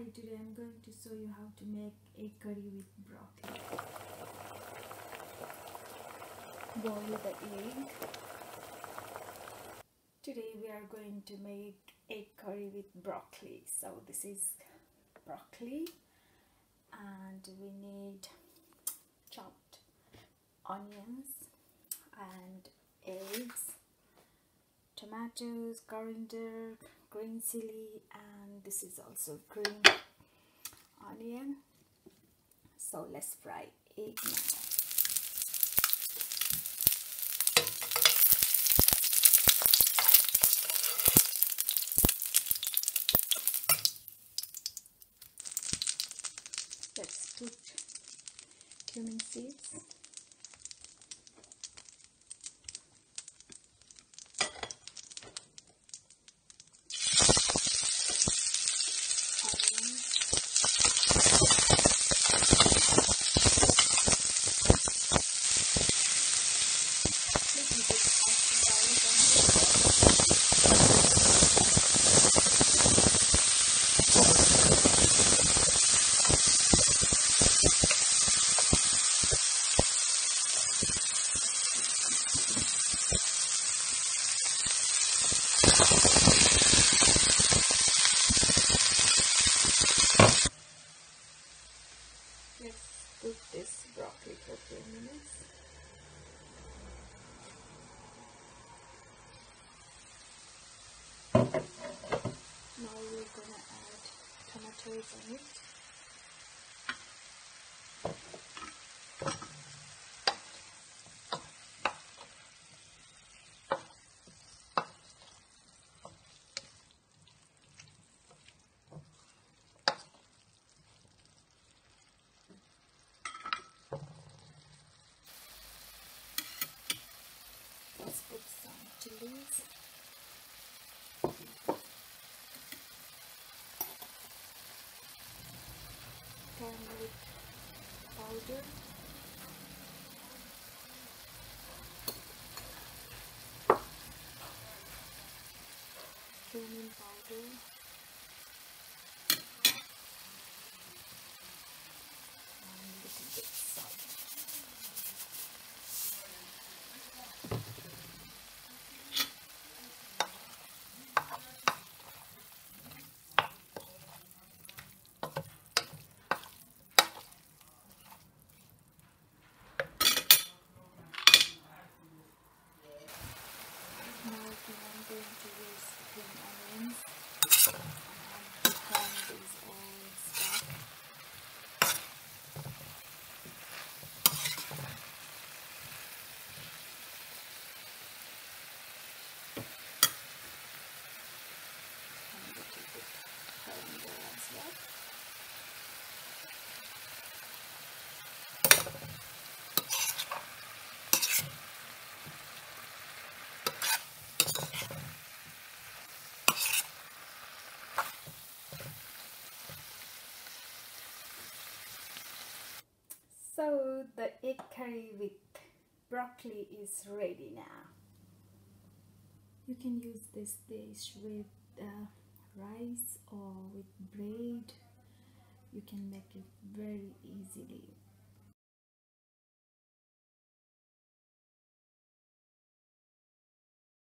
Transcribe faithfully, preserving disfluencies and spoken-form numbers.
Hi, today I'm going to show you how to make egg curry with broccoli. Boil the egg. Today we are going to make egg curry with broccoli. So this is broccoli and we need chopped onions and eggs, tomatoes, coriander, green chili, and this is also green onion. So let's fry egg now. Let's put cumin seeds, let's cook this broccoli for a few minutes. Now we're gonna add tomatoes on it. Let's put some chilies. Turmeric powder. Cumin powder. And a little bit salt. Now I'm going to use green onions and become these all stuff. And a little bit coriander as well. So the egg curry with broccoli is ready now. You can use this dish with uh, rice or with bread. You can make it very easily.